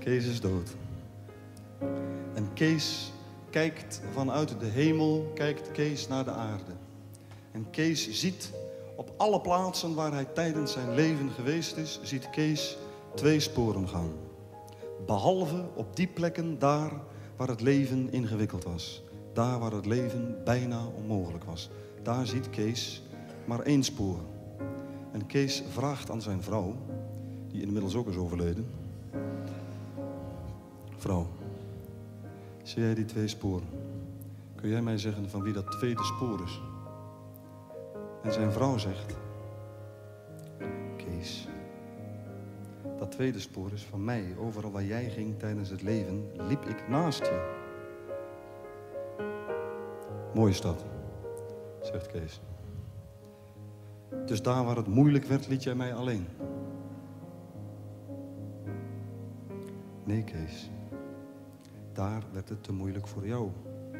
Kees is dood. En Kees kijkt vanuit de hemel, kijkt Kees naar de aarde. En Kees ziet op alle plaatsen waar hij tijdens zijn leven geweest is, ziet Kees 2 sporen gaan. Behalve op die plekken daar waar het leven ingewikkeld was. Daar waar het leven bijna onmogelijk was. Daar ziet Kees maar 1 spoor. En Kees vraagt aan zijn vrouw, die inmiddels ook is overleden. Vrouw, zie jij die 2 sporen? Kun jij mij zeggen van wie dat tweede spoor is? En zijn vrouw zegt, Kees, dat tweede spoor is van mij. Overal waar jij ging tijdens het leven, liep ik naast je. Mooi is dat, zegt Kees. Dus daar waar het moeilijk werd, liet jij mij alleen. Nee, Kees. Daar werd het te moeilijk voor jou.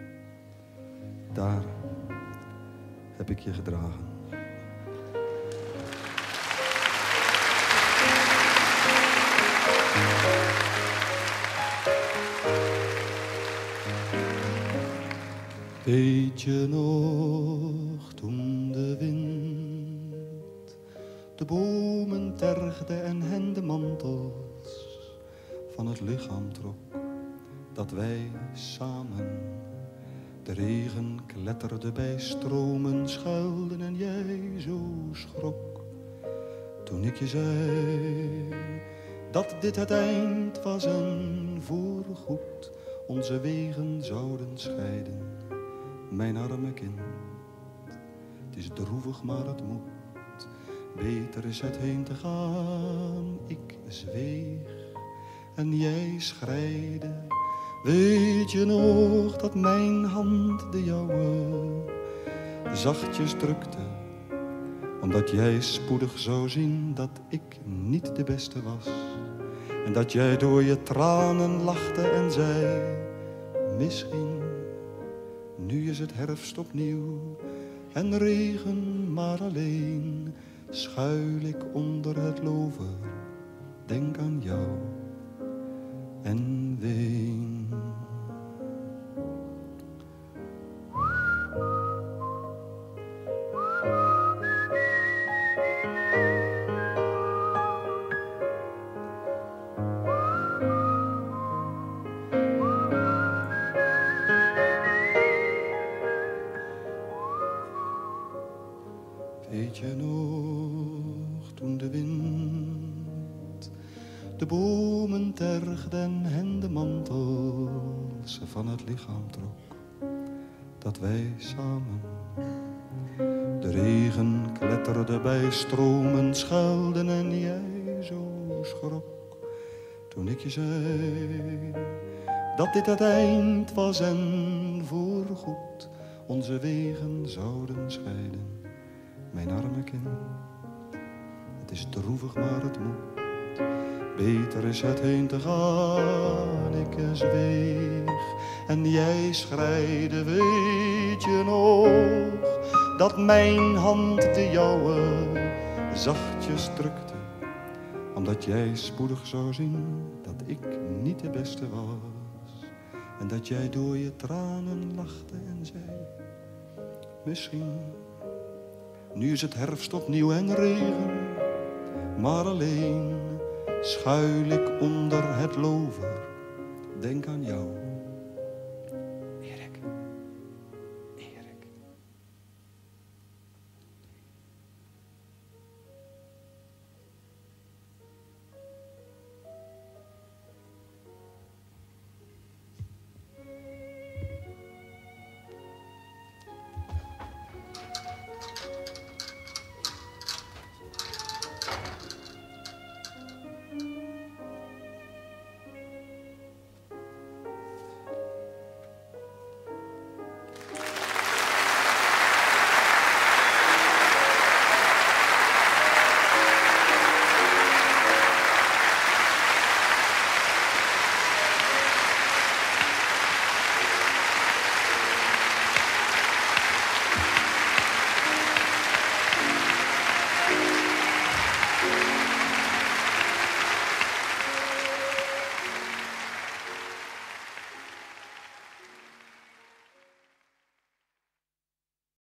Daar heb ik je gedragen. Weet je nog toen de wind de bomen tergde en hen de mantels van het lichaam trok, dat wij samen de regen kletterde bij stromen schuilden en jij zo schrok toen ik je zei dat dit het eind was en voorgoed onze wegen zouden scheiden. Mijn arme kind, het is droevig maar het moet, beter is het heen te gaan. Ik zweeg en jij schreide. Weet je nog dat mijn hand de jouwe zachtjes drukte, omdat jij spoedig zou zien dat ik niet de beste was, en dat jij door je tranen lachte en zei, misschien, nu is het herfst opnieuw en regen maar alleen, schuil ik onder het lover, denk aan jou en ween. Weet je nog toen de wind de bomen tergde en hen de mantels van het lichaam trok, dat wij samen de regen kletterde bij stromen schuilden en jij zo schrok toen ik je zei dat dit het eind was en voorgoed onze wegen zouden scheiden. Mijn arme kind, het is droevig maar het moet, beter is het heen te gaan. Ik zweeg en jij schreide. Weet je nog dat mijn hand de jouwe zachtjes drukte, omdat jij spoedig zou zien dat ik niet de beste was, en dat jij door je tranen lachte en zei, misschien, nu is het herfst opnieuw en regen, maar alleen schuil ik onder het lover, denk aan jou.